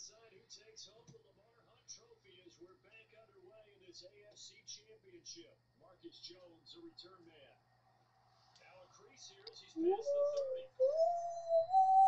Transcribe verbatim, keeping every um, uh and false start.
decide who takes home the Lamar Hunt Trophy as we're back underway in this A F C Championship. Marcus Jones, a return man. Now a crease here as he's past the thirty.